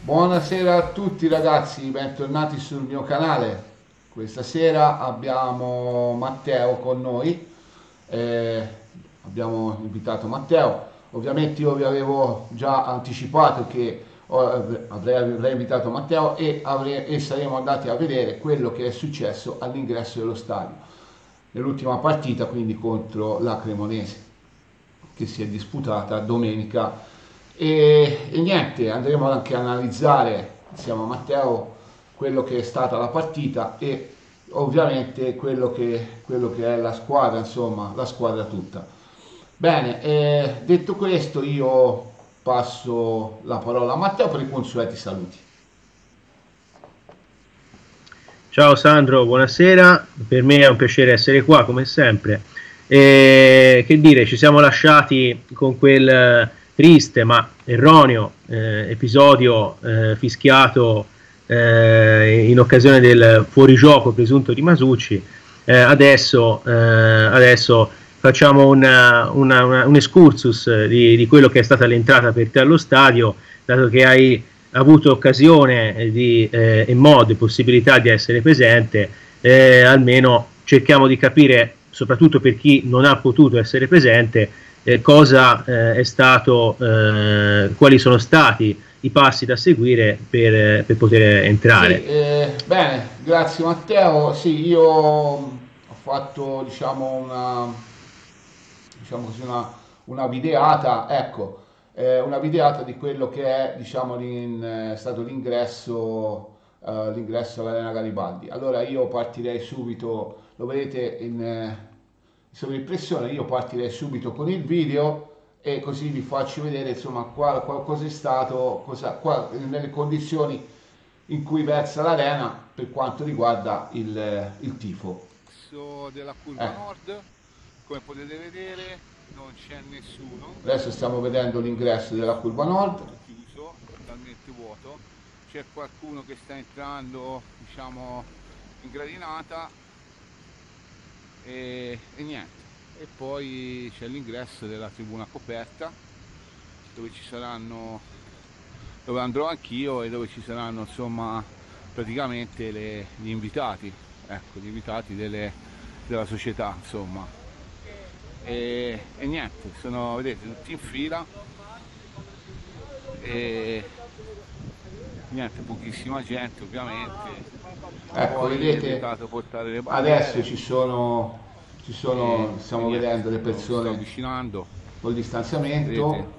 Buonasera a tutti ragazzi, bentornati sul mio canale. Questa sera abbiamo Matteo con noi, abbiamo invitato Matteo. Ovviamente io vi avevo già anticipato che avrei invitato Matteo e saremmo andati a vedere quello che è successo all'ingresso dello stadio nell'ultima partita, quindi contro la Cremonese, che si è disputata domenica. E niente, andremo anche a analizzare insieme a Matteo quello che è stata la partita e ovviamente quello che è la squadra, insomma, la squadra tutta. Bene, detto questo, io passo la parola a Matteo per i consueti saluti. Ciao Sandro, buonasera, per me è un piacere essere qua come sempre. Che dire, ci siamo lasciati con quel triste ma erroneo episodio fischiato in occasione del fuorigioco presunto di Masucci. Adesso facciamo un excursus di quello che è stata l'entrata per te allo stadio, dato che hai avuto occasione e modo e possibilità di essere presente. Almeno cerchiamo di capire, soprattutto per chi non ha potuto essere presente, cosa è stato, quali sono stati i passi da seguire per poter entrare. Sì, bene, grazie Matteo. Sì, io ho fatto diciamo così, una videata, ecco, una videata di quello che è diciamo, stato l'ingresso all'Arena Garibaldi. Allora io partirei subito, lo vedete in sovraimpressione, io partirei subito con il video e così vi faccio vedere insomma cosa è stato, nelle condizioni in cui versa l'arena per quanto riguarda il tifo. Della curva nord, come potete vedere non c'è nessuno. Adesso stiamo vedendo l'ingresso della curva nord. Chiuso, totalmente vuoto. C'è qualcuno che sta entrando, diciamo, in gradinata e niente. E poi c'è l'ingresso della tribuna coperta dove ci saranno, dove andrò anch'io e dove ci saranno insomma praticamente gli invitati, ecco, gli invitati della società insomma. E niente, sono, vedete, tutti in fila e niente, pochissima gente ovviamente. Ecco, Poi vedete, portare le bandiere. adesso stiamo niente, vedendo le sto persone avvicinando, col distanziamento. vedete,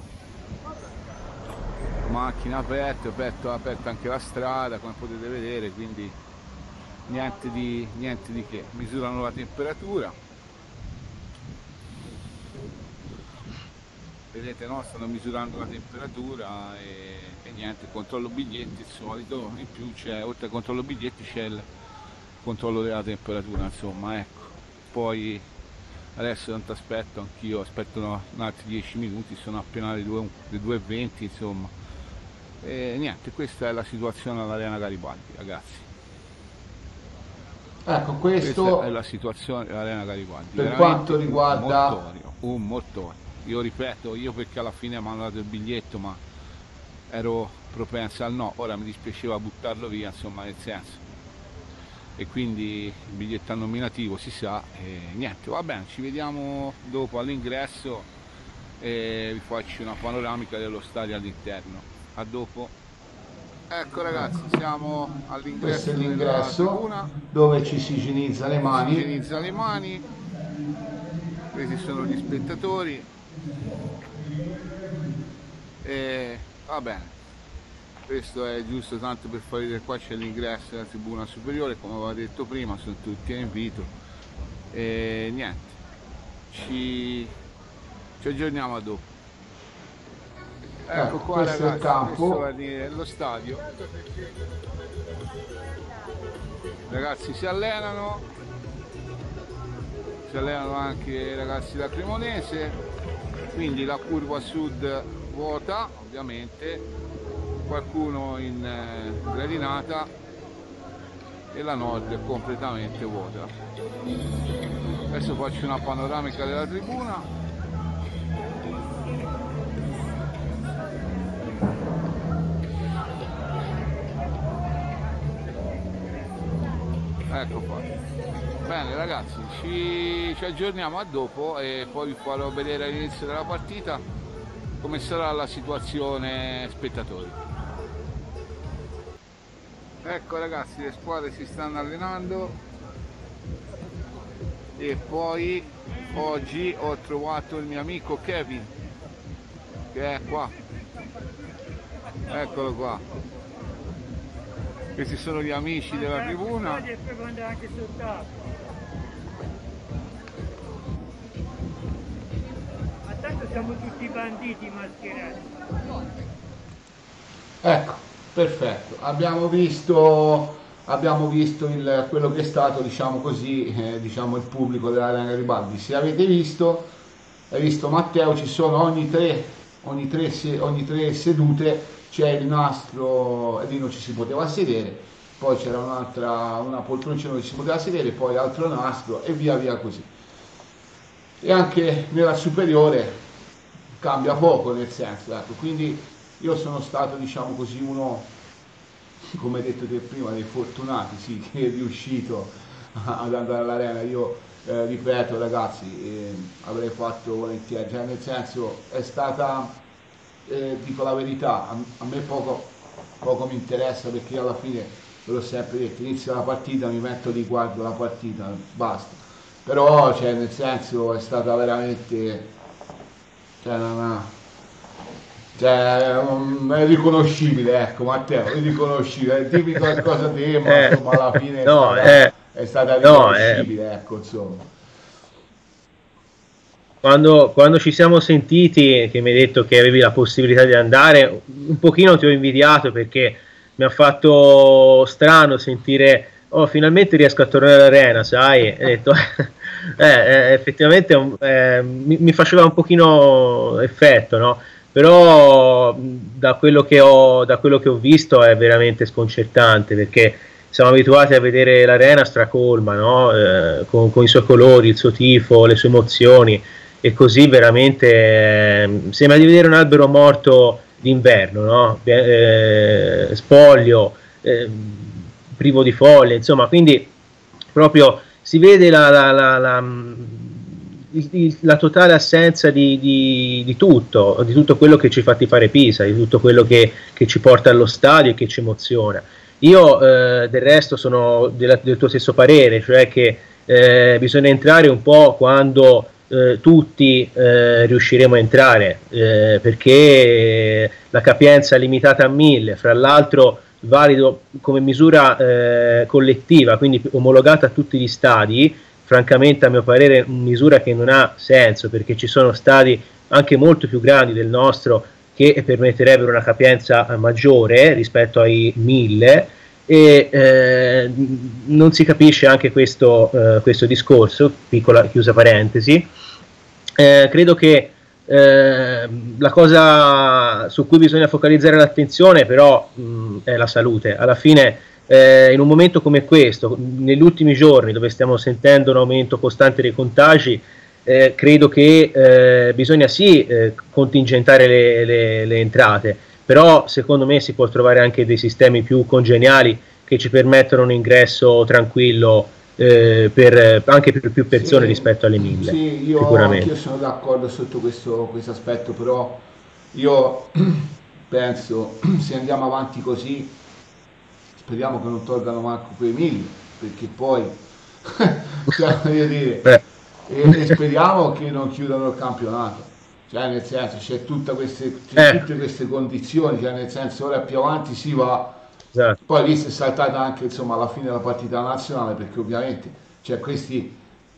macchine aperte, aperta anche la strada come potete vedere, quindi niente di che. Misurano la temperatura, vedete, no? Stanno misurando la temperatura e niente, controllo biglietti, il solito, in più c'è, oltre al controllo biglietti c'è il controllo della temperatura, insomma, ecco. Poi adesso tanto anch'io aspetto un altri 10 minuti, sono appena le 2:20 insomma. E niente, questa è la situazione all'Arena Garibaldi, ragazzi. Ecco, Questa è la situazione dell'Arena Garibaldi. Per quanto riguarda un mortorio. Io ripeto, io perché alla fine mi hanno dato il biglietto ma ero propensa al no, ora mi dispiaceva buttarlo via, insomma, nel senso. E quindi il biglietto nominativo si sa e niente, va bene, ci vediamo dopo all'ingresso e vi faccio una panoramica dello stadio all'interno. A dopo. Ecco ragazzi, siamo all'ingresso. Questo è l'ingresso dove ci si igienizza le mani. Si igienizza le mani. Questi sono gli spettatori. E va bene. Questo è giusto tanto per far vedere, qua c'è l'ingresso della tribuna superiore, come avevo detto prima, sono tutti a invito. E niente, ci aggiorniamo a dopo. Ecco qua questo ragazzi, è il campo. questo è lo stadio. Ragazzi si allenano anche i ragazzi da Cremonese, quindi la curva sud vuota ovviamente, qualcuno in gradinata e la nord è completamente vuota. Adesso faccio una panoramica della tribuna. ecco qua. Bene ragazzi, ci aggiorniamo a dopo e poi vi farò vedere all'inizio della partita come sarà la situazione spettatori. Ecco ragazzi, le squadre si stanno allenando e poi oggi ho trovato il mio amico Kevin che è qua, eccolo qua. Questi sono gli amici della tribuna. Ma tanto siamo tutti banditi mascherati. Ecco, perfetto. Abbiamo visto quello che è stato, diciamo così, diciamo il pubblico dell'Arena Garibaldi. Se avete visto, hai visto Matteo, ci sono ogni tre sedute c'è il nastro e lì non ci si poteva sedere, poi c'era una poltroncina dove ci si poteva sedere, poi altro nastro e via via così. E anche nella superiore cambia poco, nel senso, ecco, quindi io sono stato, diciamo così, uno, come detto te prima, dei fortunati, sì, che è riuscito ad andare all'arena. Io ripeto ragazzi, avrei fatto volentieri, cioè, nel senso è stata, dico la verità, a me poco mi interessa, perché io alla fine, ve l'ho sempre detto, inizio la partita, mi metto lì, guardo la partita, basta. Però, cioè, nel senso, è stata veramente, cioè, è riconoscibile, ecco Matteo, è riconoscibile, dimmi qualcosa te, ma insomma alla fine è stata riconoscibile, ecco, insomma. Quando ci siamo sentiti, che mi hai detto che avevi la possibilità di andare, un pochino ti ho invidiato, perché mi ha fatto strano sentire, oh, finalmente riesco a tornare all'arena, sai? E ho detto, effettivamente mi faceva un pochino effetto, no? Però da quello che ho visto è veramente sconcertante, perché siamo abituati a vedere l'arena stracolma, no? Con i suoi colori, il suo tifo, le sue emozioni, e così veramente sembra di vedere un albero morto d'inverno, no? Spoglio, privo di foglie, insomma, quindi proprio si vede la totale assenza di tutto quello che ci fa tifare Pisa, di tutto quello che ci porta allo stadio e che ci emoziona. Io del resto sono del tuo stesso parere, cioè che bisogna entrare un po' quando tutti riusciremo a entrare, perché la capienza è limitata a 1000, fra l'altro valido come misura collettiva, quindi omologata a tutti gli stadi. Francamente, a mio parere, misura che non ha senso, perché ci sono stadi anche molto più grandi del nostro che permetterebbero una capienza maggiore rispetto ai 1000, e non si capisce anche questo discorso, piccola chiusa parentesi. Credo che la cosa su cui bisogna focalizzare l'attenzione però è la salute. Alla fine, in un momento come questo, negli ultimi giorni dove stiamo sentendo un aumento costante dei contagi, credo che bisogna sì contingentare le entrate, però secondo me si può trovare anche dei sistemi più congeniali che ci permettono un ingresso tranquillo anche per più persone, sì, rispetto alle 1000. Sì, io sono d'accordo sotto questo aspetto, però io penso, se andiamo avanti così, speriamo che non tolgano manco quei 1000, perché poi cioè, voglio dire, e speriamo che non chiudano il campionato, cioè nel senso c'è tutte queste condizioni, cioè nel senso ora più avanti si va. Esatto. Poi lì si è saltata anche, insomma, alla fine della partita nazionale, perché ovviamente cioè questi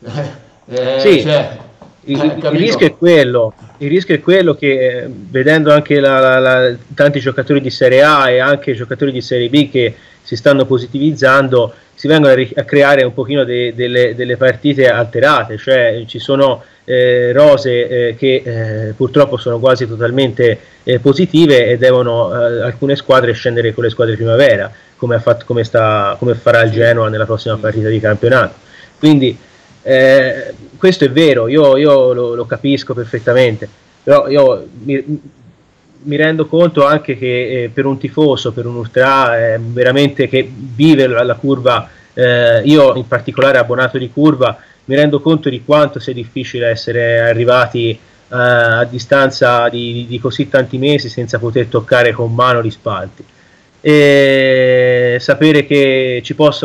sì, cioè, il rischio è quello che vedendo anche tanti giocatori di Serie A e anche giocatori di Serie B che si stanno positivizzando, si vengono a creare un pochino delle partite alterate, cioè ci sono rose che purtroppo sono quasi totalmente positive e devono alcune squadre scendere con le squadre primavera, come farà il Genoa nella prossima partita di campionato. Quindi questo è vero, io lo capisco perfettamente, però io mi rendo conto anche che per un tifoso, per un ultra, veramente che vive la curva io in particolare abbonato di curva mi rendo conto di quanto sia difficile essere arrivati a distanza di così tanti mesi senza poter toccare con mano gli spalti, e sapere che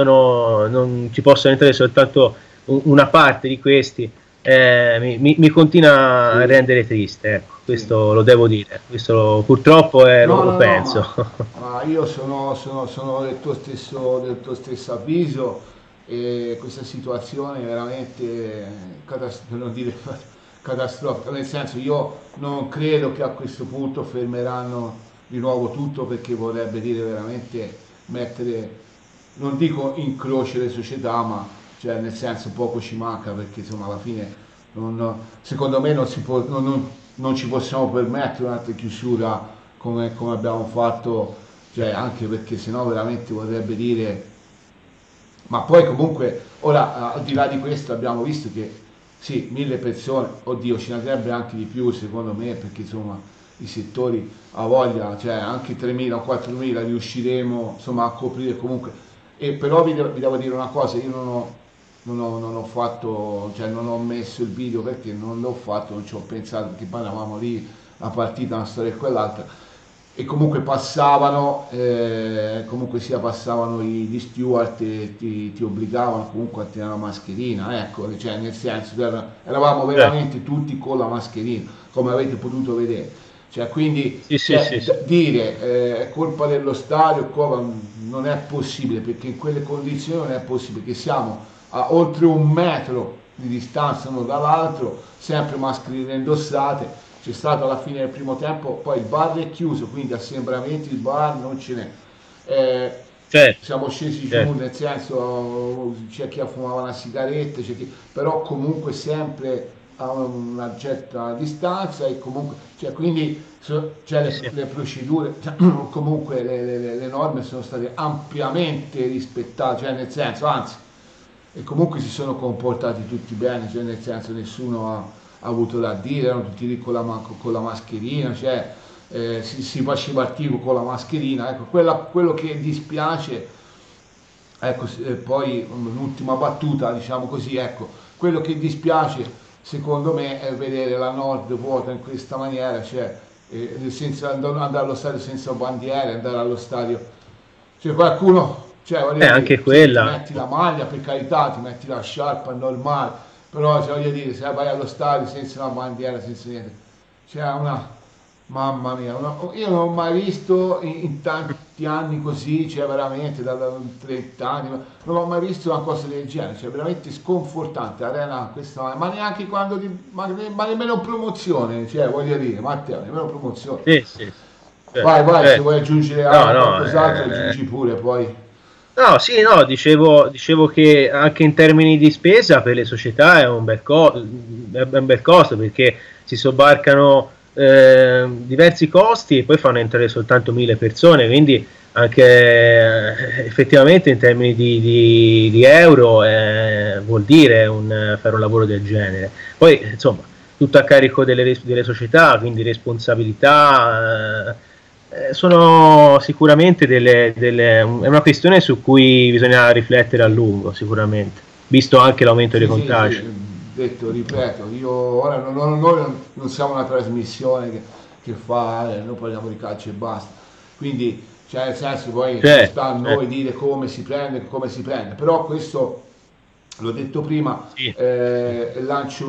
non ci possono entrare soltanto una parte di questi mi continua a rendere triste, ecco, questo lo devo dire, questo purtroppo lo penso. Ma io sono del tuo stesso avviso, e questa situazione è veramente per non dire catastrofica, nel senso, io non credo che a questo punto fermeranno di nuovo tutto, perché vorrebbe dire veramente mettere, non dico in croce le società, ma cioè nel senso poco ci manca, perché insomma alla fine secondo me non ci possiamo permettere un'altra chiusura come abbiamo fatto, cioè, anche perché sennò veramente vorrebbe dire, ma poi comunque ora al di là di questo abbiamo visto che sì, 1000 persone, oddio, ce ne sarebbe anche di più secondo me, perché insomma i settori a voglia, cioè anche 3.000 o 4.000 riusciremo insomma a coprire comunque. E però vi devo dire una cosa, io non ho fatto, cioè non ho messo il video perché non l'ho fatto, non ci ho pensato, perché poi eravamo lì, la partita, una storia e quell'altra, e comunque passavano, comunque sia passavano gli steward e ti obbligavano comunque a tenere la mascherina, ecco, cioè nel senso eravamo veramente tutti con la mascherina, come avete potuto vedere. Cioè, quindi dire è colpa dello stadio non è possibile, perché in quelle condizioni non è possibile, che siamo a oltre 1 metro di distanza uno dall'altro, sempre mascherine indossate. C'è stato alla fine del primo tempo, poi il bar è chiuso, quindi assembramenti, il bar non ce n'è. Siamo scesi giù, nel senso c'è chi fumava una sigaretta, però comunque sempre a una certa distanza, e comunque, cioè, quindi le procedure, comunque le norme sono state ampiamente rispettate, cioè nel senso, anzi, e comunque si sono comportati tutti bene, cioè nel senso nessuno ha avuto da dire, erano tutti lì con la mascherina, cioè si faceva attivo con la mascherina, ecco, quello che dispiace, ecco, poi un'ultima battuta, diciamo così, ecco, quello che dispiace secondo me è vedere la Nord vuota in questa maniera, cioè senza andare allo stadio senza bandiere, andare allo stadio, cioè qualcuno, cioè voglio dire, anche quella. Ti metti la maglia, per carità, ti metti la sciarpa, è normale, però cioè, voglio dire, se vai allo stadio senza una bandiera, senza niente, c'è mamma mia, io non ho mai visto in tanti anni così, cioè veramente da 30 anni, non ho mai visto una cosa del genere, cioè veramente sconfortante, Arena questa, ma neanche quando, ma nemmeno promozione, cioè voglio dire, Matteo, nemmeno promozione. Sì. Vai, se vuoi aggiungere qualcos'altro, aggiungi pure poi. No, dicevo che anche in termini di spesa per le società è un bel costo, perché si sobbarcano diversi costi e poi fanno entrare soltanto 1000 persone, quindi anche effettivamente in termini di euro vuol dire fare un lavoro del genere. Poi insomma tutto a carico delle società, quindi responsabilità. Sono sicuramente è una questione su cui bisogna riflettere a lungo, sicuramente, visto anche l'aumento dei contagi. Sì, detto, ripeto, io ora noi non siamo una trasmissione che fa, noi parliamo di calcio e basta, quindi cioè nel senso poi sta a noi dire come si prende, però questo l'ho detto prima, lancio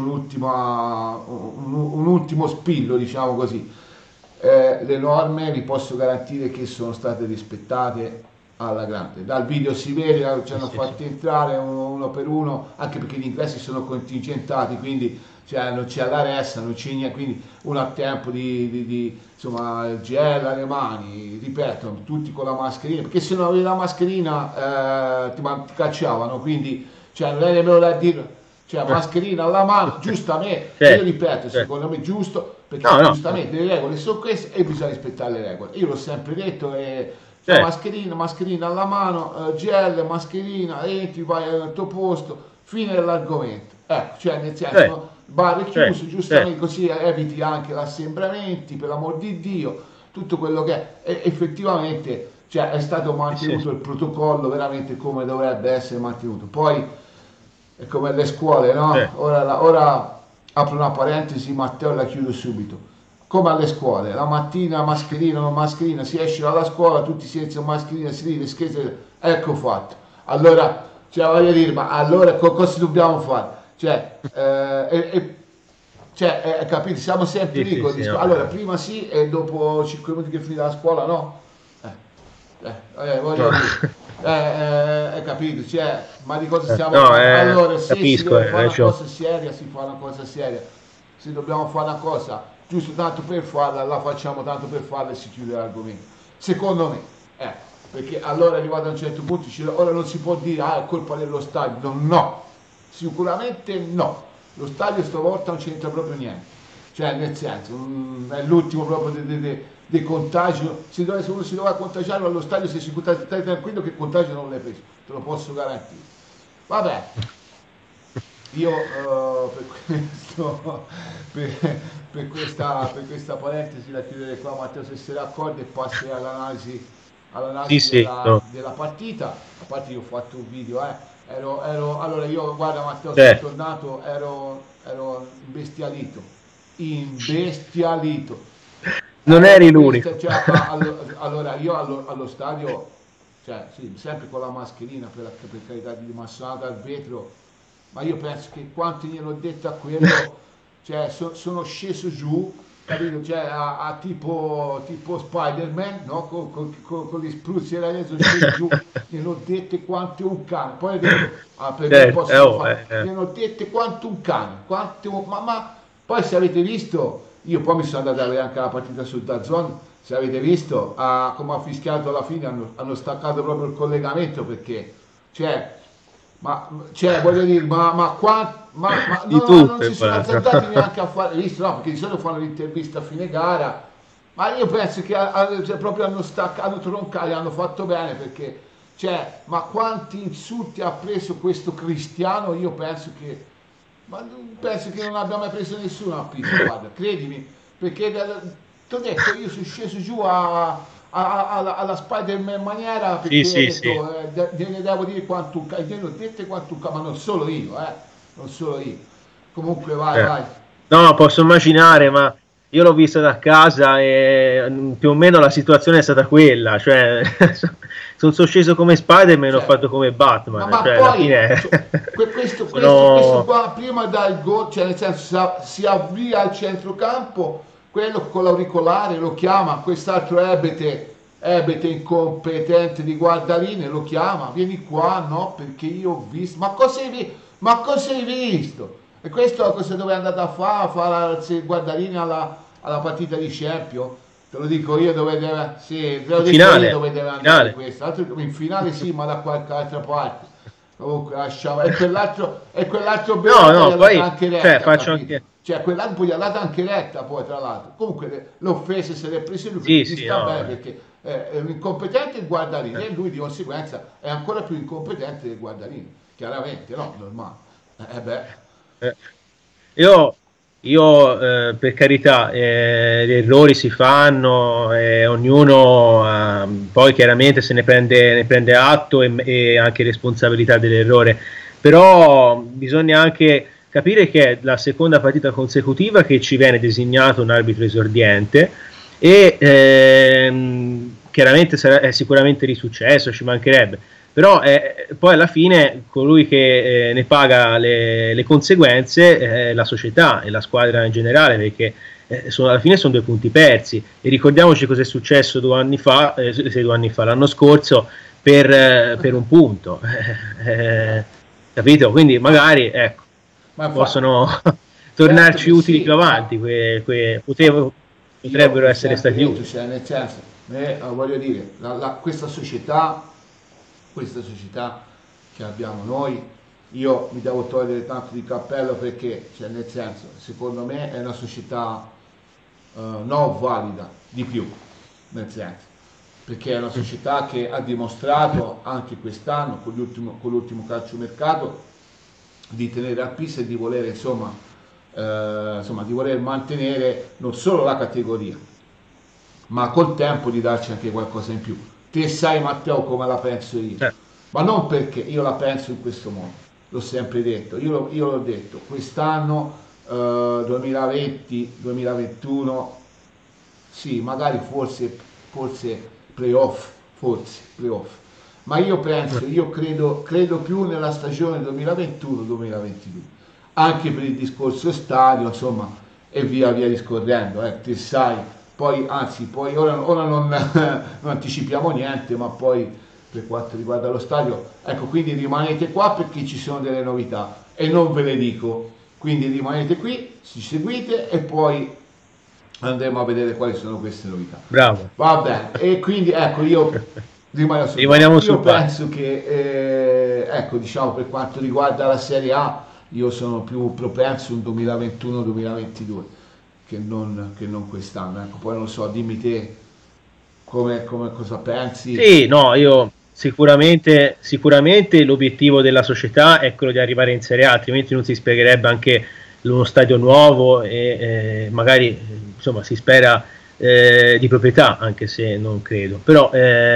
un ultimo spillo, diciamo così. Le norme vi posso garantire che sono state rispettate alla grande. Dal video si vede, ci hanno fatti entrare uno per uno, anche perché gli ingressi sono contingentati, quindi cioè, non c'è la ressa, non c'è niente, quindi uno a tempo insomma, il gel alle mani, ripeto, tutti con la mascherina, perché se non avevi la mascherina ti cacciavano, quindi cioè, non è nemmeno da dire. Cioè mascherina alla mano, giustamente, io ripeto, secondo me giusto, perché giustamente le regole sono queste e bisogna rispettare le regole. Io l'ho sempre detto, mascherina alla mano, gel, mascherina, entri, vai al tuo posto, fine dell'argomento. Ecco, cioè nel senso, bar è chiuso, giustamente, così eviti anche l'assembramenti, per l'amor di Dio, tutto quello che è. E effettivamente cioè è stato mantenuto il protocollo veramente come dovrebbe essere mantenuto. Poi è come le scuole, no? Ora apro una parentesi, Matteo, la chiudo subito. Come alle scuole, la mattina mascherina, non mascherina, si esce dalla scuola, tutti senza mascherina, si ride, scherzo, ecco fatto. Allora, cioè, voglio dire, ma allora cosa dobbiamo fare? Capito? Siamo sempre lì con no. allora, prima sì e dopo 5 minuti che finita la scuola, no? Voglio dire. Capito? Cioè, ma di cosa stiamo parlando? Allora, se si deve fare una cosa seria, si fa una cosa seria. Se dobbiamo fare una cosa giusto tanto per farla, la facciamo tanto per farla e si chiude l'argomento. Secondo me, perché allora è arrivato a un certo punto, ora non si può dire è colpa dello stadio. No, sicuramente no. Lo stadio stavolta non c'entra proprio niente. Cioè, nel senso, è l'ultimo proprio di contagio. Se uno si doveva contagiare allo stadio, se si contagia, stai tranquillo che il contagio non l'hai preso, te lo posso garantire. Vabbè, io per questa parentesi la chiuderei qua, Matteo, se sei d'accordo, e passi all'analisi della partita. A parte io ho fatto un video, allora io, guarda Matteo, sono tornato, ero imbestialito. Non eri l'unico. Allora io allo stadio, cioè, sì, sempre con la mascherina per carità di massonato al vetro, ma io penso che quanto gliel'ho detto a quello, cioè sono sceso giù, capito? Cioè, a tipo Spider-Man, no? Con gli spruzzi e la sono sceso giù, gliel'ho detto quanto un cane, poi ho detto, gliel'ho detto quanto un cane, ma poi se avete visto, io poi mi sono andato a vedere anche la partita sul DAZN, se avete visto come ha fischiato alla fine, hanno staccato proprio il collegamento, perché voglio dire, non si sono azzardati neanche a fare, visto, no, perché di solito fanno l'intervista a fine gara, ma io penso che proprio hanno staccato, hanno troncato, hanno fatto bene, perché ma quanti insulti ha preso questo Cristiano, io penso che non abbia mai preso nessuno a pista, guarda, credimi, perché ti ho detto, io sono sceso giù alla Spider-Man maniera, perché gliene devo dire quanto gliene ho detto quanto ma non solo io, comunque vai. No, posso immaginare, ma io l'ho vista da casa e più o meno la situazione è stata quella, cioè sono sceso come Spider-Man e ho fatto come Batman, ma cioè, poi alla fine questo qua prima dal gol, cioè nel senso si avvia al centrocampo, quello con l'auricolare lo chiama, quest'altro Ebete incompetente di Guardaline lo chiama, vieni qua, no, perché io ho visto, ma cosa hai visto? E questo cosa dove è andato a fare Guardaline alla partita di Champions? Te lo dico io dove deve, sì, te lo dico io dove deve andare questo. In finale sì, ma da qualche altra parte. Comunque lasciamo. E quell'altro no, poi anche retta, faccio anche... cioè quell'altro poi gli ha dato anche retta, poi tra l'altro. Comunque l'offesa se l'è preso lui, sì, sta bene, perché è un incompetente il Guardarini e lui di conseguenza è ancora più incompetente del Guardarini, chiaramente, no? Normale. Io per carità, gli errori si fanno, ognuno poi chiaramente se ne prende atto e anche responsabilità dell'errore, però bisogna anche capire che è la seconda partita consecutiva che ci viene designato un arbitro esordiente e chiaramente è sicuramente risuccesso, ci mancherebbe, però poi alla fine colui che ne paga le conseguenze è la società e la squadra in generale, perché alla fine sono 2 punti persi, e ricordiamoci cosa è successo 2 anni fa, l'anno scorso per un punto, capito? Quindi magari possono tornarci utili più avanti, potrebbero essere stati utili. Cioè, nel senso, voglio dire, questa società che abbiamo noi, io mi devo togliere tanto di cappello, perché cioè, nel senso, secondo me è una società non valida di più, nel senso, perché è una società che ha dimostrato anche quest'anno con l'ultimo calciomercato di tenere a pista e di voler di voler mantenere non solo la categoria, ma col tempo di darci anche qualcosa in più. te sai Matteo come la penso io, Eh, ma non perché io la penso in questo modo, l'ho sempre detto, io l'ho detto, quest'anno 2020-2021, sì, magari forse playoff, ma io penso, io credo più nella stagione 2021-2022, anche per il discorso stadio, insomma, e via via discorrendo, te sai, poi anzi, poi ora non, non anticipiamo niente, ma poi per quanto riguarda lo stadio, ecco, quindi rimanete qua perché ci sono delle novità e non ve le dico, quindi rimanete qui, ci seguite e poi andremo a vedere quali sono queste novità. bravo. Va bene, e quindi ecco, Rimaniamo io sul palco. penso che, ecco, diciamo, per quanto riguarda la Serie A, io sono più propenso un 2021-2022 che non quest'anno. Ecco, poi non so, dimmi te cosa pensi. Sì, no, io sicuramente l'obiettivo della società è quello di arrivare in Serie A, altrimenti non si spiegherebbe anche uno stadio nuovo e magari insomma si spera di proprietà, anche se non credo. Però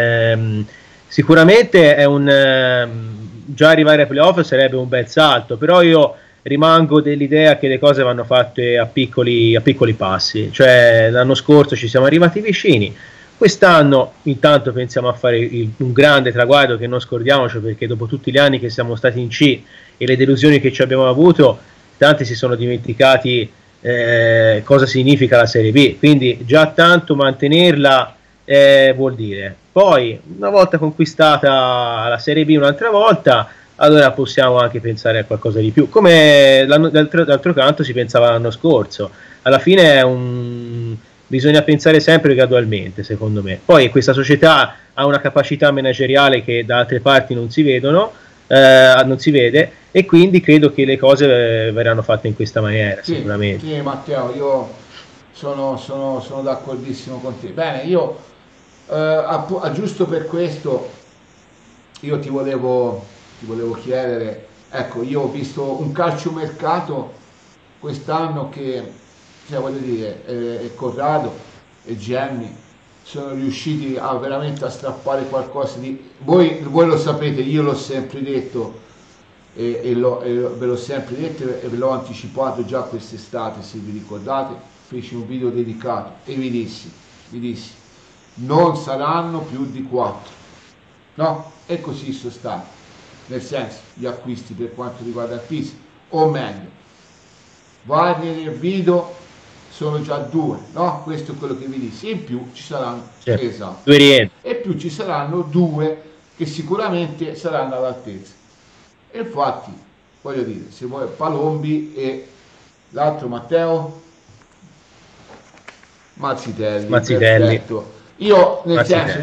sicuramente è già arrivare ai playoff sarebbe un bel salto, però io rimango dell'idea che le cose vanno fatte a piccoli passi, cioè l'anno scorso ci siamo arrivati vicini. Quest'anno intanto pensiamo a fare un grande traguardo che non scordiamoci, perché dopo tutti gli anni che siamo stati in C e le delusioni che ci abbiamo avuto, tanti si sono dimenticati cosa significa la Serie B, quindi già tanto mantenerla vuol dire. Poi una volta conquistata la Serie B un'altra volta, allora possiamo anche pensare a qualcosa di più, come d'altro canto si pensava l'anno scorso. Alla fine bisogna pensare sempre gradualmente, secondo me. Poi questa società ha una capacità manageriale che da altre parti non si vede, e quindi credo che le cose verranno fatte in questa maniera, Sì, sicuramente. sì, Matteo, io sono d'accordissimo con te. Bene, io giusto per questo io ti volevo chiedere, ecco, io ho visto un calciomercato quest'anno che, cioè, voglio dire, Corrado e Gemmi sono riusciti a veramente a strappare qualcosa di... Voi lo sapete, io l'ho sempre detto ve l'ho sempre detto e ve l'ho anticipato già quest'estate, se vi ricordate, feci un video dedicato e vi dissi, non saranno più di 4, no? E così sono stati, nel senso, gli acquisti per quanto riguarda il Pisa, o meglio, Wagner e Vido sono già 2, no? Questo è quello che vi dissi, in più ci saranno, Certo. esatto, Due rientri. e più ci saranno 2 che sicuramente saranno all'altezza. E infatti, voglio dire, se vuoi Palombi e l'altro Matteo Mazzitelli, perfetto. Io, nel senso,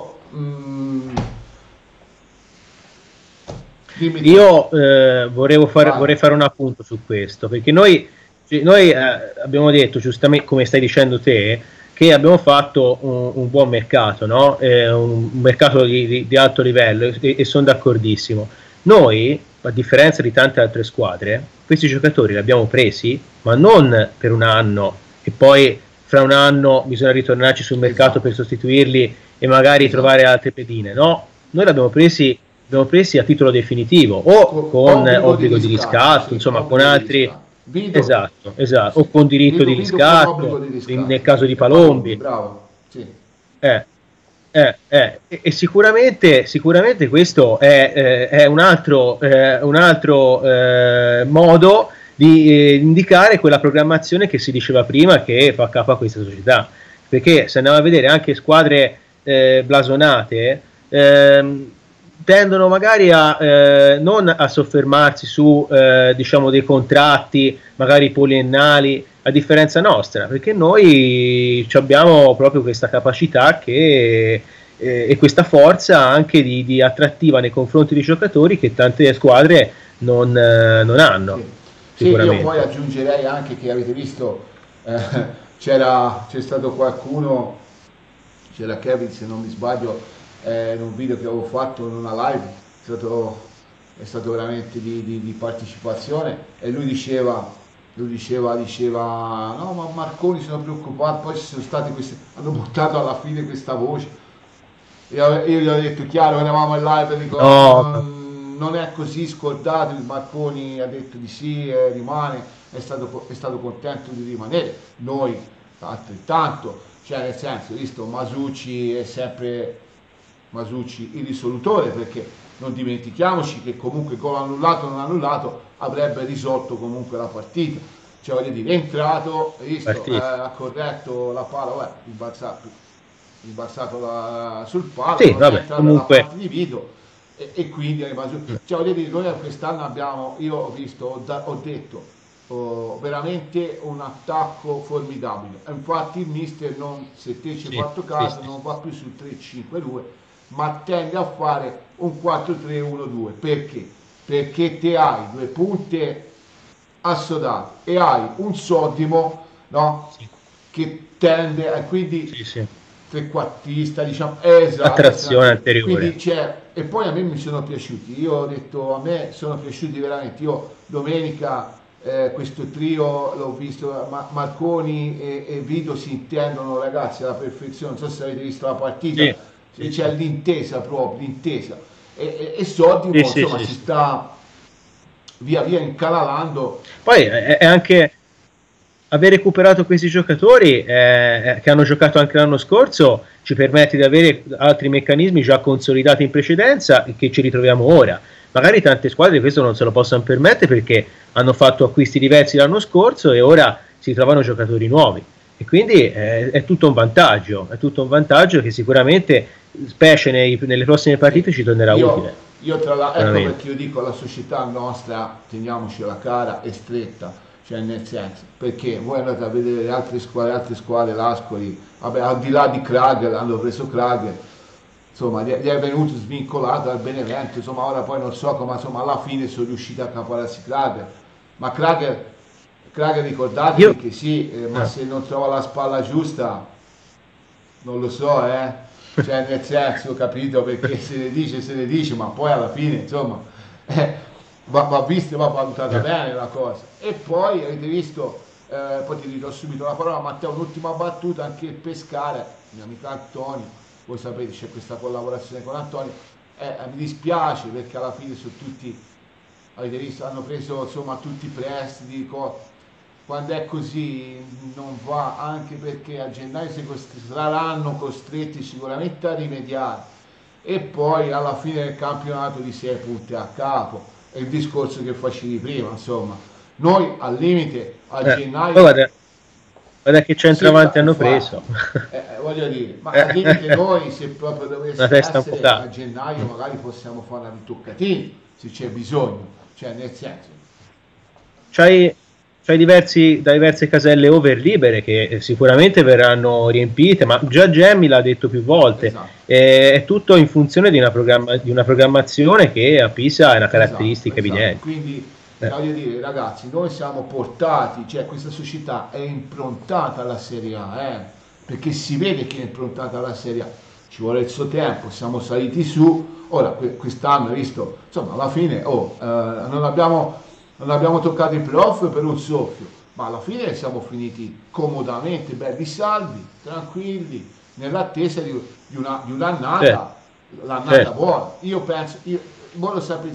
dimmi tu. Io vorrei fare un appunto su questo, perché noi abbiamo detto, giustamente, come stai dicendo te, che abbiamo fatto un buon mercato, no? Un mercato di alto livello, e sono d'accordissimo. Noi, a differenza di tante altre squadre, questi giocatori li abbiamo presi, ma non per un anno e poi fra un anno bisogna ritornarci sul mercato, Esatto, per sostituirli e magari esatto, trovare altre pedine. No, noi li abbiamo presi a titolo definitivo o con obbligo di riscatto, sì, insomma con obbligo di altri, riscatto. Vido, esatto, sì, o con diritto di Vido con obbligo riscatto di riscatto, nel caso sì, di e Palombi, Palombi. bravo, sì, Eh, e sicuramente questo è un altro modo di indicare quella programmazione che si diceva prima, che fa capo a questa società. Perché se andiamo a vedere anche squadre blasonate, tendono magari non a soffermarsi su diciamo dei contratti magari poliennali, a differenza nostra, perché noi abbiamo proprio questa capacità e questa forza anche di attrattiva nei confronti dei giocatori che tante squadre non hanno, sì. Sì, io poi sicuramente. aggiungerei anche che avete visto, c'è stato qualcuno, c'era Kevin se non mi sbaglio, in un video che avevo fatto in una live, è stato veramente di partecipazione, e lui diceva, no, ma Marconi sono preoccupato, poi ci sono state queste, hanno buttato alla fine questa voce, io gli ho detto chiaro, eravamo in live, dico, No, non è così, scordato, il Marconi ha detto di sì, rimane, è stato contento di rimanere, noi altrettanto, cioè nel senso, visto Masucci è sempre Masucci il risolutore, perché non dimentichiamoci che comunque gol annullato o non annullato avrebbe risolto comunque la partita, cioè voglio dire, è entrato, hai visto, partita. ha corretto la palla, vabbè, rimbalzato sul palo, Sì, non è vabbè, entrato nella comunque, parte di Vito e quindi è rimasto. Cioè, voglio dire, noi quest'anno abbiamo, io ho visto, ho detto, veramente un attacco formidabile. Infatti il mister, non, se te ci hai sì, fatto sì, caso, sì, non sì. va più sul 3-5-2, ma tende a fare un 4-3-1-2. Perché? Perché te hai due punte assodate e hai un Soddimo, no? Sì, Che tende a quindi sì, sì. trequartista, diciamo, esatto, Attrazione anteriore. quindi c'è, e poi a me mi sono piaciuti, io ho detto, a me sono piaciuti veramente, io domenica questo trio l'ho visto, Marconi e Vito si intendono ragazzi alla perfezione, non so se avete visto la partita, Sì, sì, c'è sì. l'intesa proprio, l'intesa, e Sì, Soddimo sì, insomma sì, si sì. sta via via incanalando. Poi è anche aver recuperato questi giocatori che hanno giocato anche l'anno scorso ci permette di avere altri meccanismi già consolidati in precedenza e che ci ritroviamo ora. Magari tante squadre questo non se lo possono permettere perché hanno fatto acquisti diversi l'anno scorso e ora si trovano giocatori nuovi. E quindi è tutto un vantaggio che sicuramente, specie nelle prossime Sì, partite, ci tornerà utile. io tra l'altro, ecco Sicuramente. perché io dico la società nostra, teniamoci la cara e stretta, cioè nel senso, perché voi andate a vedere le altre squadre, l'Ascoli, vabbè, al di là di Kragher, hanno preso Kragher, insomma, gli è venuto svincolato dal Benevento, insomma, ora poi non so come, insomma, alla fine sono riusciti a accaparrarsi Kragher, ma Kragher Io, ricordatevi che sì, ma eh, se non trova la spalla giusta, non lo so, cioè nel senso, capito, perché se ne dice, ma poi alla fine, insomma, eh, va vista e va valutata eh, bene la cosa. E poi avete visto, poi ti ridò subito la parola, Matteo, un'ultima battuta, anche il Pescara, mio amico Antonio, voi sapete c'è questa collaborazione con Antonio, mi dispiace perché alla fine sono tutti, avete visto, hanno preso insomma tutti i prestiti, quando è così non va, anche perché a gennaio saranno costretti sicuramente a rimediare e poi alla fine del campionato di 6 punti a capo, è il discorso che facevi prima, insomma, noi al limite a poi gennaio guarda che centravanti hanno infatti, preso. voglio dire, ma al limite noi se proprio Una dovesse testa un po' essere a calda. gennaio magari possiamo fare una ritoccatina se c'è bisogno, cioè nel senso, C'hai, c'hai diverse caselle over libere che sicuramente verranno riempite, ma già Gemmi l'ha detto più volte, esatto. è tutto in funzione di una programmazione che a Pisa è una Esatto, caratteristica esatto. evidente. Quindi Eh, voglio dire, ragazzi, noi siamo portati, cioè questa società è improntata alla Serie A, perché si vede che è improntata alla Serie A. Ci vuole il suo tempo, siamo saliti su, ora quest'anno, hai visto, insomma, alla fine non abbiamo toccato i playoff per un soffio, ma alla fine siamo finiti comodamente, belli salvi, tranquilli, nell'attesa di certo, un'annata, l'annata certo. buona. Io penso, voi lo sapete,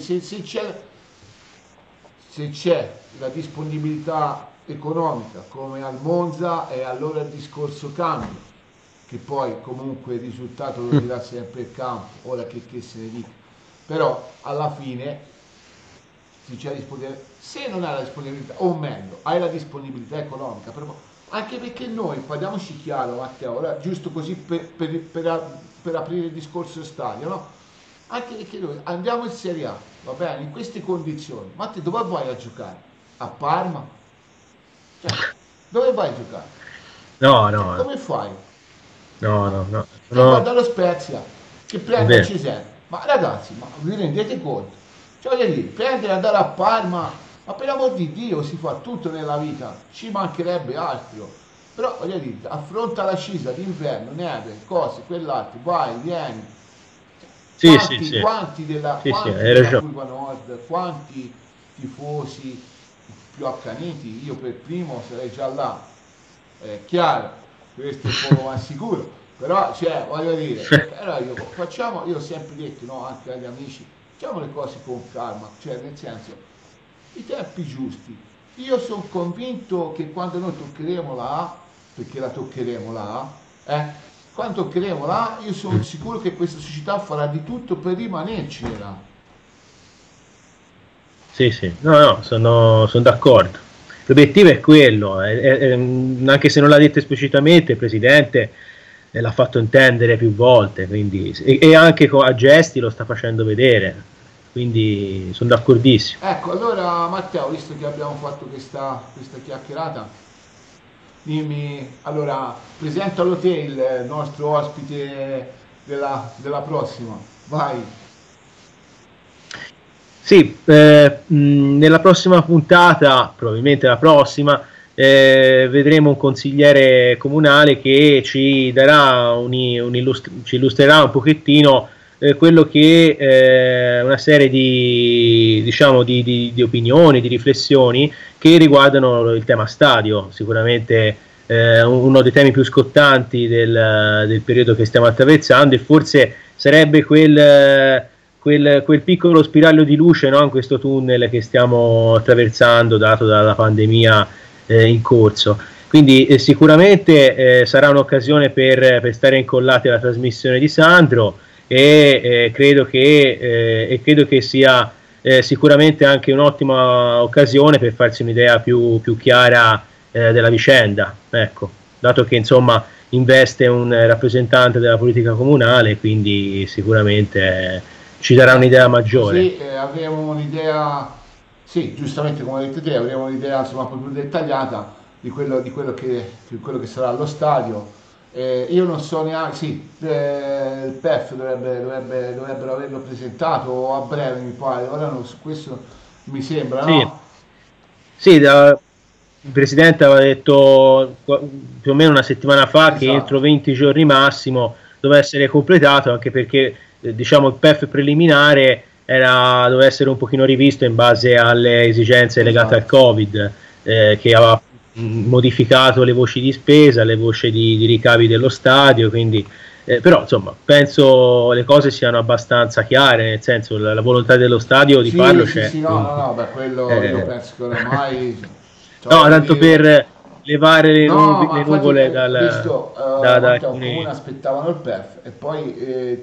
se c'è la disponibilità economica come al Monza e allora il discorso cambia, che poi comunque il risultato lo dirà sempre il campo, ora che se ne dica, però alla fine se c'è disponibilità, se non hai la disponibilità, o meglio, hai la disponibilità economica, anche perché noi, parliamoci chiaro Matteo, ora, giusto così per aprire il discorso stadio, no? Anche perché noi andiamo in Serie A, va bene, in queste condizioni, ma te dove vai a giocare? A Parma? Cioè, dove vai a giocare? No, Cioè, no, come fai? no, no, no, no, Guarda lo Spezia che è prende a vero. Cesena, ma ragazzi, ma vi rendete conto? Cioè voglio dire, prendere e andare a Parma, ma per l'amor di Dio si fa tutto nella vita, ci mancherebbe altro, però voglio dire, affronta la scisa d'inverno, neve, cose, quell'altro, vai, vieni, Sì, sì, sì, sì, sì, quanti hai della ragione. Curva Nord, quanti tifosi più accaniti, io per primo sarei già là, chiaro, questo è poco ma sicuro, Però, cioè, voglio dire, allora io ho sempre detto, no, anche agli amici, facciamo le cose con calma, cioè nel senso, i tempi giusti. Io sono convinto che quando noi toccheremo la A, perché la toccheremo la A, quando toccheremo la A, io sono sicuro che questa società farà di tutto per rimanerci là. Sì, sì, no, sono d'accordo. L'obiettivo è quello, anche se non l'ha detto esplicitamente, il Presidente l'ha fatto intendere più volte, quindi, e anche a gesti lo sta facendo vedere, quindi sono d'accordissimo. Ecco, allora Matteo, visto che abbiamo fatto questa chiacchierata, dimmi, allora, presentalo te il nostro ospite della prossima, vai. Sì, nella prossima puntata, probabilmente la prossima, vedremo un consigliere comunale che ci darà ci illustrerà un pochettino quello che una serie di, diciamo, di opinioni, di riflessioni che riguardano il tema stadio, sicuramente uno dei temi più scottanti del periodo che stiamo attraversando, e forse sarebbe quel piccolo spiraglio di luce, no, in questo tunnel che stiamo attraversando dato dalla pandemia in corso. Quindi sicuramente sarà un'occasione per stare incollati alla trasmissione di Sandro, e credo che sia sicuramente anche un'ottima occasione per farsi un'idea più chiara della vicenda, ecco, dato che insomma investe un rappresentante della politica comunale, quindi sicuramente ci darà un'idea maggiore. Sì, avremo un'idea, sì, giustamente come hai detto te, avremo un'idea insomma un po' più dettagliata di quello che sarà allo stadio. Io non so neanche, sì, il PEF dovrebbero averlo presentato a breve, mi pare, ora su questo mi sembra, Sì, no? sì, il Presidente aveva detto più o meno una settimana fa che entro Esatto, 20 giorni massimo doveva essere completato, anche perché diciamo il PEF preliminare doveva essere un pochino rivisto in base alle esigenze legate al esatto. Covid, che aveva modificato le voci di spesa, le voci di ricavi dello stadio, quindi però insomma penso le cose siano abbastanza chiare, nel senso la volontà dello stadio di Sì, farlo sì, c'è, sì, no, no, quindi no, beh, quello io eh, penso che oramai, cioè, no, voglio tanto dire, per levare no, ma le infatti nuvole ho visto, da Matteo, il comune alcuni. aspettavano il PEF e poi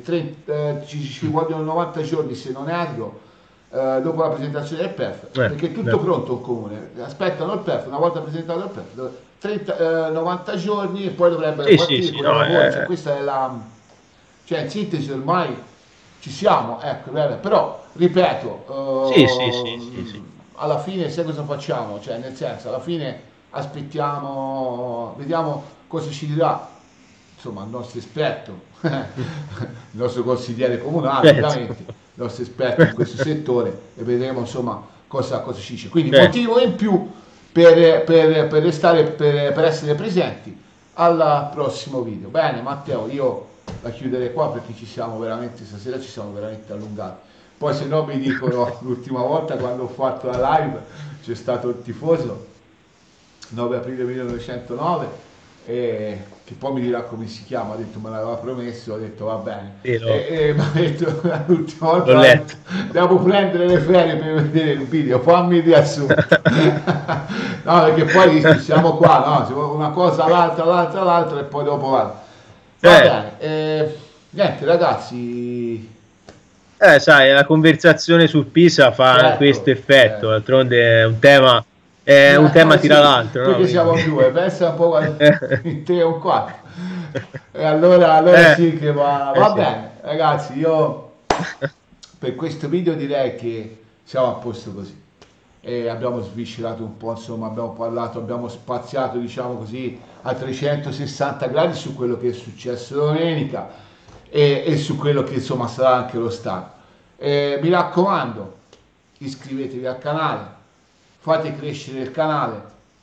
ci vogliono 90 giorni se non erro, dopo la presentazione del PEF, perché è tutto Eh. pronto il comune, aspettano il PEF, una volta presentato il PEF, 90 giorni e poi dovrebbero Sì, sì, partire sì, con i no, lavori, cioè questa è cioè in sintesi ormai ci siamo, ecco, però sì, sì, sì, ripeto, sì, sì. alla fine sai cosa facciamo? Cioè nel senso, alla fine aspettiamo, vediamo cosa ci dirà, insomma, il nostro esperto, il nostro consigliere comunale, Certo, ovviamente, il nostro esperto in questo settore, e vedremo insomma cosa ci dice. Quindi certo. motivo in più per restare, per essere presenti al prossimo video. Bene, Matteo, io la chiuderei qua perché stasera ci siamo veramente allungati. Poi se no mi dicono l'ultima volta quando ho fatto la live c'è stato il tifoso 9 aprile 1909 che poi mi dirà come si chiama, ha detto me l'aveva promesso, ho detto va bene, Sì, e mi ha detto l'ultima l'ho volta letto. devo prendere le ferie per vedere il video, fammi il riassunto. No, perché poi siamo qua, no? Una cosa l'altra e poi dopo va Certo. bene, niente ragazzi, Sai, la conversazione sul Pisa fa questo certo, effetto, d'altronde è un tema tira sì, l'altro, no? perché siamo Quindi. due, pensa un po' in tre o quattro. E allora Eh, sì che va sì. bene, ragazzi, io per questo video direi che siamo a posto così. E abbiamo sviscerato un po', insomma, abbiamo parlato, abbiamo spaziato, diciamo così, a 360 gradi su quello che è successo domenica e su quello che insomma sarà anche lo stato. Mi raccomando, iscrivetevi al canale, fate crescere il canale.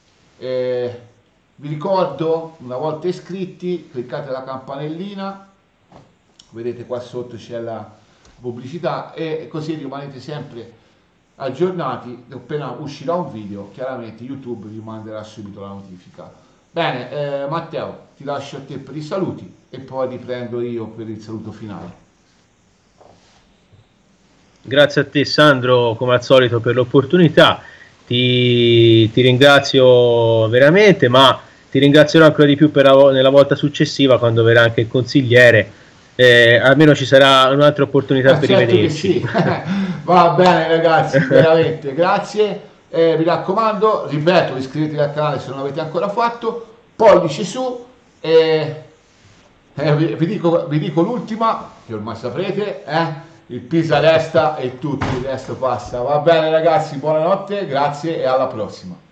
Vi ricordo, una volta iscritti, cliccate la campanellina, vedete qua sotto c'è la pubblicità e così rimanete sempre aggiornati. Appena uscirà un video, chiaramente YouTube vi manderà subito la notifica. Bene, Matteo, ti lascio a te per i saluti e poi riprendo io per il saluto finale. Grazie a te Sandro, come al solito, per l'opportunità. Ti ringrazio veramente, ma ti ringrazierò ancora di più nella volta successiva, quando verrà anche il consigliere. Almeno ci sarà un'altra opportunità per certo rivederci. Che sì. Va bene ragazzi, veramente grazie. Vi raccomando, ripeto, iscrivetevi al canale se non l'avete ancora fatto, pollice su. Vi dico l'ultima, che ormai saprete, il Pisa resta e tutto il resto passa. Va bene ragazzi, buonanotte, grazie e alla prossima.